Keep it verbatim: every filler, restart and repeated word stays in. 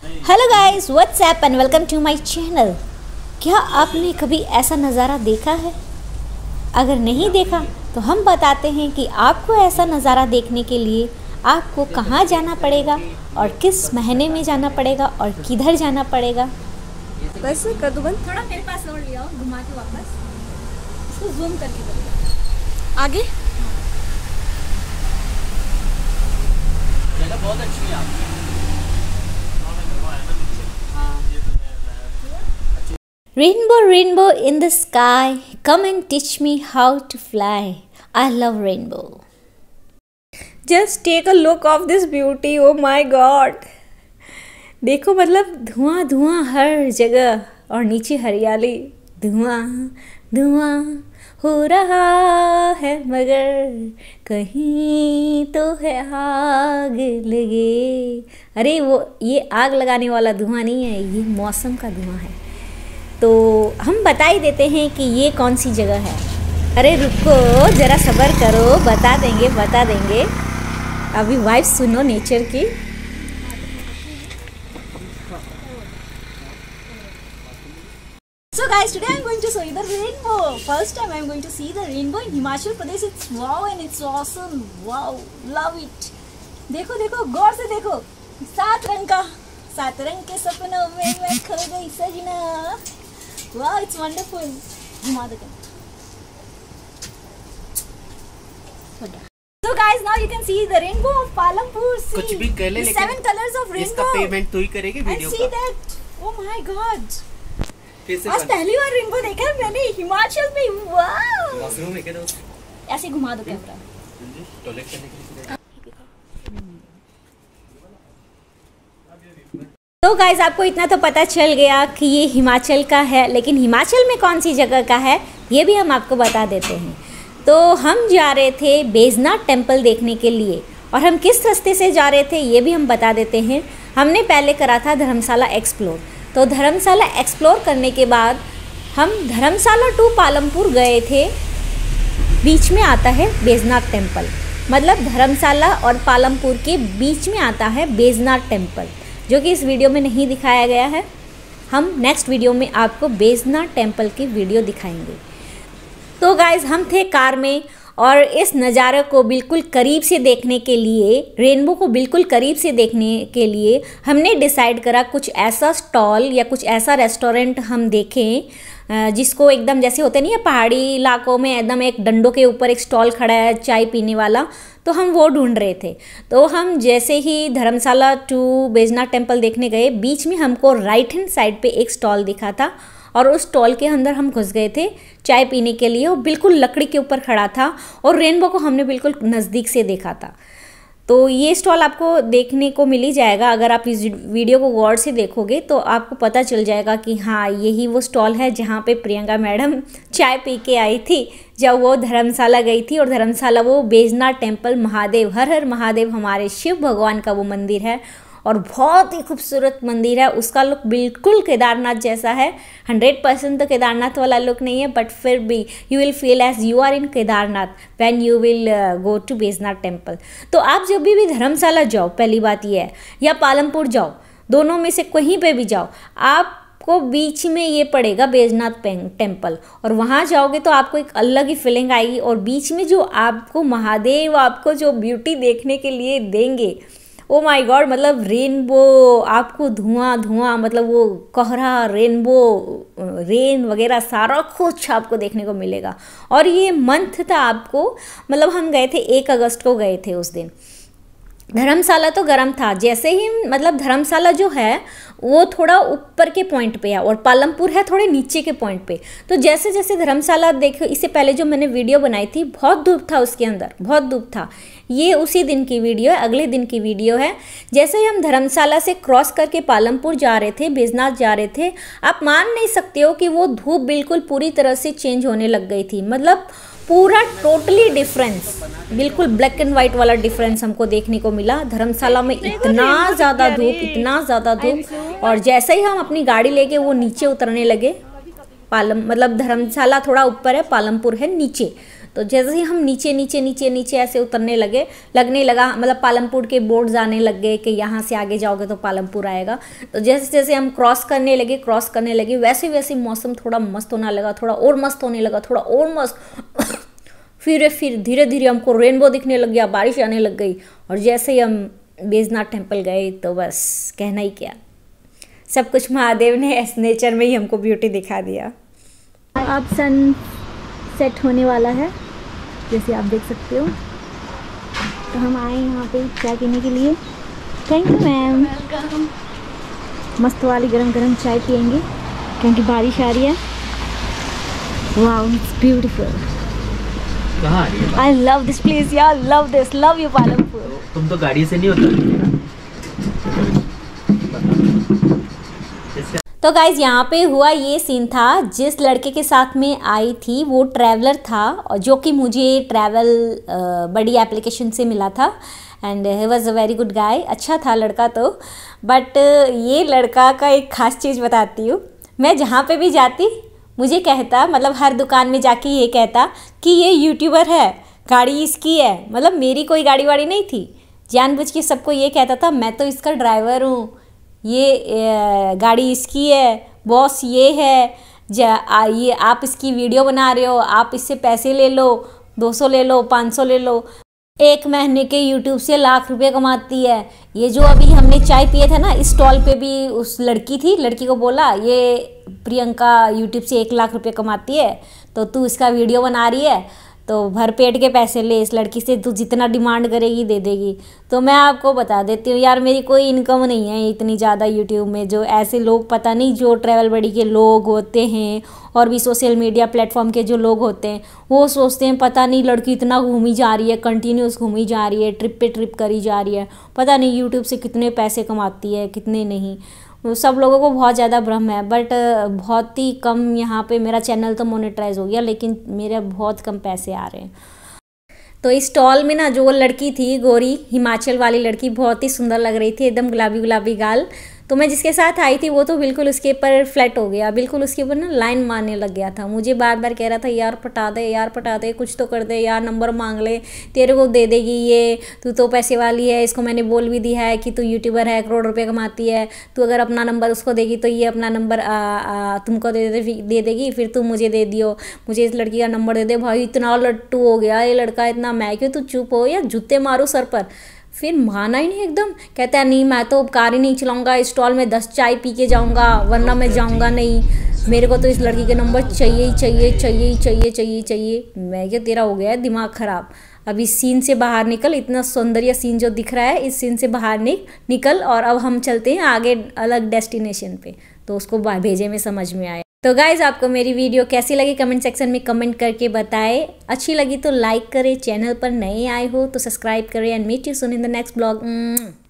Hello guys, what's up and welcome to my channel. क्या आपने कभी ऐसा नज़ारा देखा है? अगर नहीं देखा तो हम बताते हैं कि आपको ऐसा नज़ारा देखने के लिए आपको कहाँ जाना पड़ेगा और किस महीने में जाना पड़ेगा और किधर जाना पड़ेगा। बस कर दो बंद। थोड़ा मेरे पास और ले आओ, घुमा के वापस इसको जूम करके दो आगे। जगह बहुत अच्छी है आपकी। Rainbow, rainbow in the sky, come and teach me how to fly. I love rainbow. Just take a look of this beauty. Oh my God. देखो, मतलब धुआं धुआं हर जगह और नीचे हरियाली। धुआं धुआं हो रहा है मगर कहीं तो है आग लगे। अरे वो ये आग लगाने वाला धुआं नहीं है, ये मौसम का धुआं है। तो हम बता ही देते हैं कि ये कौन सी जगह है। अरे रुको, ज़रा सब्र करो, बता देंगे बता देंगे अभी वाइब सुनो नेचर की। So guys, today I'm going to show you the rainbow. First time I'm going to see the rainbow in Himachal Pradesh. It's wow and it's awesome. Wow, love it. देखो देखो, गौर से देखो, सात रंग का, सात रंग के सपनों में मैं खो गई सजना। Wow, it's wonderful. घुमा दो। So guys, now you can see the rainbow of Palampur. See, कुछ भी कर ले, the लेकिन seven colors of rainbow. इसका पेमेंट तू ही करेगी वीडियो का। And see that? Oh my God. कैसे आज पहली बार रेनबो देखा है मैंने हिमाचल में। वाओ, वॉशरूम में क्या ऐसे घुमा दो कैमरा। टॉयलेट करने के लिए। तो गाइज, आपको इतना तो पता चल गया कि ये हिमाचल का है, लेकिन हिमाचल में कौन सी जगह का है ये भी हम आपको बता देते हैं। तो हम जा रहे थे बैजनाथ टेम्पल देखने के लिए, और हम किस रास्ते से जा रहे थे ये भी हम बता देते हैं। हमने पहले करा था धर्मशाला एक्सप्लोर। तो धर्मशाला एक्सप्लोर करने के बाद हम धर्मशाला टू पालमपुर गए थे। बीच में आता है बैजनाथ टेम्पल, मतलब धर्मशाला और पालमपुर के बीच में आता है बैजनाथ टेम्पल, जो कि इस वीडियो में नहीं दिखाया गया है। हम नेक्स्ट वीडियो में आपको बैजनाथ टेम्पल की वीडियो दिखाएंगे। तो गाइज़, हम थे कार में और इस नज़ारे को बिल्कुल करीब से देखने के लिए, रेनबो को बिल्कुल करीब से देखने के लिए हमने डिसाइड करा कुछ ऐसा स्टॉल या कुछ ऐसा रेस्टोरेंट हम देखें जिसको एकदम जैसे होते नहीं है पहाड़ी इलाकों में, एकदम एक डंडों के ऊपर एक स्टॉल खड़ा है चाय पीने वाला। तो हम वो ढूंढ रहे थे। तो हम जैसे ही धर्मशाला टू बैजनाथ टेम्पल देखने गए, बीच में हमको राइट हैंड साइड पे एक स्टॉल दिखा था और उस स्टॉल के अंदर हम घुस गए थे चाय पीने के लिए। वो बिल्कुल लकड़ी के ऊपर खड़ा था और रेनबो को हमने बिल्कुल नज़दीक से देखा था। तो ये स्टॉल आपको देखने को मिल ही जाएगा। अगर आप इस वीडियो को गौर से देखोगे तो आपको पता चल जाएगा कि हाँ, यही वो स्टॉल है जहाँ पे प्रियंका मैडम चाय पी के आई थी जब वो धर्मशाला गई थी। और धर्मशाला वो बैजनाथ टेम्पल, महादेव, हर हर महादेव हमारे शिव भगवान का वो मंदिर है और बहुत ही खूबसूरत मंदिर है। उसका लुक बिल्कुल केदारनाथ जैसा है। हंड्रेड परसेंट तो केदारनाथ वाला लुक नहीं है, बट फिर भी you will feel as you are in Kedarnath when you will go to Baijnath temple. तो आप जब भी भी धर्मशाला जाओ, पहली बात ये है, या पालमपुर जाओ, दोनों में से कहीं पे भी जाओ, आपको बीच में ये पड़ेगा बैजनाथ टेम्पल, और वहाँ जाओगे तो आपको एक अलग ही फीलिंग आएगी। और बीच में जो आपको महादेव आपको जो ब्यूटी देखने के लिए देंगे, ओ माय गॉड, मतलब रेनबो, आपको धुआं धुआं, मतलब वो कोहरा, रेनबो, रेन वगैरह सारा कुछ आपको देखने को मिलेगा। और ये मंथ था आपको, मतलब हम गए थे एक अगस्त को गए थे उस दिन। धर्मशाला तो गर्म था, जैसे ही मतलब धर्मशाला जो है वो थोड़ा ऊपर के पॉइंट पे है और पालमपुर है थोड़े नीचे के पॉइंट पे। तो जैसे जैसे धर्मशाला देखो, इससे पहले जो मैंने वीडियो बनाई थी बहुत धूप था उसके अंदर, बहुत धूप था। ये उसी दिन की वीडियो है, अगले दिन की वीडियो है। जैसे ही हम धर्मशाला से क्रॉस करके पालमपुर जा रहे थे, बैजनाथ जा रहे थे, आप मान नहीं सकते हो कि वो धूप बिल्कुल पूरी तरह से चेंज होने लग गई थी। मतलब पूरा टोटली डिफरेंस, बिल्कुल ब्लैक एंड वाइट वाला डिफरेंस हमको देखने को मिला। धर्मशाला में इतना ज़्यादा धूप, इतना ज़्यादा धूप, और जैसे ही हम अपनी गाड़ी लेके वो नीचे उतरने लगे, पालम मतलब धर्मशाला थोड़ा ऊपर है, पालमपुर है नीचे, तो जैसे ही हम नीचे नीचे नीचे नीचे ऐसे उतरने लगे लगने लगा, मतलब पालमपुर के बोर्ड्स आने लग गए कि यहाँ से आगे जाओगे तो पालमपुर आएगा। तो जैसे जैसे हम क्रॉस करने लगे क्रॉस करने लगे वैसे वैसे मौसम थोड़ा मस्त होने लगा, थोड़ा और मस्त होने लगा, थोड़ा और मस्त फिर फिर धीरे धीरे हमको रेनबो दिखने लग गया, बारिश आने लग गई। और जैसे ही हम बैजनाथ टेम्पल गए तो बस कहना ही क्या, सब कुछ महादेव ने इस नेचर में ही हमको ब्यूटी दिखा दिया। अब सन सेट होने वाला है जैसे आप देख सकते हो। तो हम आए यहाँ पे चाय पीने के लिए। Thank you ma'am. मस्त वाली गरम गरम चाय पियेंगे क्योंकि बारिश आ रही है। Wow it's beautiful. कहाँ आ रही है? आई लव दिस प्लेस यार, love this, love you Palampur. तुम तो गाड़ी से नहीं उतरती ना। तो गाइज यहाँ पे हुआ ये सीन था, जिस लड़के के साथ में आई थी वो ट्रैवलर था और जो कि मुझे ट्रैवल बड़ी एप्लीकेशन से मिला था and he was a very good guy. अच्छा था लड़का तो, बट ये लड़का का एक ख़ास चीज़ बताती हूँ। मैं जहाँ पे भी जाती मुझे कहता, मतलब हर दुकान में जाके ये कहता कि ये यूट्यूबर है, गाड़ी इसकी है। मतलब मेरी कोई गाड़ी वाड़ी नहीं थी, जानबूझ के सबको ये कहता था मैं तो इसका ड्राइवर हूँ, ये गाड़ी इसकी है, बॉस ये है, जा आ, ये आप इसकी वीडियो बना रहे हो, आप इससे पैसे ले लो, दो सौ ले लो, पाँच सौ ले लो। एक महीने के यूट्यूब से लाख रुपए कमाती है। ये जो अभी हमने चाय पिए थे ना, इस स्टॉल पे भी उस लड़की थी, लड़की को बोला ये प्रियंका यूट्यूब से एक लाख रुपए कमाती है तो तू इसका वीडियो बना रही है तो भर पेट के पैसे ले इस लड़की से, तू जितना डिमांड करेगी दे देगी। तो मैं आपको बता देती हूँ यार, मेरी कोई इनकम नहीं है इतनी ज़्यादा यूट्यूब में। जो ऐसे लोग पता नहीं जो ट्रैवल बड़ी के लोग होते हैं और भी सोशल मीडिया प्लेटफॉर्म के जो लोग होते हैं वो सोचते हैं पता नहीं लड़की इतना घूमी जा रही है, कंटिन्यूस घूमी जा रही है, ट्रिप पे ट्रिप करी जा रही है, पता नहीं यूट्यूब से कितने पैसे कमाती है कितने नहीं। सब लोगों को बहुत ज़्यादा भ्रम है, बट बहुत ही कम यहाँ पे मेरा चैनल तो मोनेटाइज हो गया लेकिन मेरे बहुत कम पैसे आ रहे हैं। तो इस स्टॉल में ना जो वो लड़की थी गोरी हिमाचल वाली लड़की, बहुत ही सुंदर लग रही थी, एकदम गुलाबी गुलाबी गाल। तो मैं जिसके साथ आई थी वो तो बिल्कुल उसके ऊपर फ्लैट हो गया, बिल्कुल उसके ऊपर ना लाइन मारने लग गया था। मुझे बार बार कह रहा था यार पटा दे यार पटा दे, कुछ तो कर दे यार, नंबर मांग ले, तेरे को दे देगी ये, तू तो पैसे वाली है, इसको मैंने बोल भी दिया है कि तू यूट्यूबर है, करोड़ रुपये कमाती है, तू अगर अपना नंबर उसको देगी तो ये अपना नंबर आ, आ, तुमको दे दे दे देगी, फिर तुम मुझे दे दियो, मुझे इस लड़की का नंबर दे दे। भाई इतना लट्टू हो गया ये लड़का, इतना मैं क्यों, तू चुप हो या जूते मारूँ सर पर। फिर माना ही नहीं एकदम, कहता है नहीं मैं तो कार ही नहीं चलाऊंगा, स्टॉल में दस चाय पी के जाऊंगा वरना मैं जाऊंगा नहीं, मेरे को तो इस लड़की के नंबर चाहिए ही चाहिए चाहिए ही चाहिए चाहिए चाहिए। मैं क्या तेरा हो गया है दिमाग ख़राब, अब इस सीन से बाहर निकल, इतना सौंदर्य सीन जो दिख रहा है इस सीन से बाहर निक निकल और अब हम चलते हैं आगे अलग डेस्टिनेशन पे। तो उसको भेजे में समझ में आया। तो गाइज़ आपको मेरी वीडियो कैसी लगी कमेंट सेक्शन में कमेंट करके बताएं। अच्छी लगी तो लाइक करें, चैनल पर नए आए हो तो सब्सक्राइब करें and meet you soon in the next blog.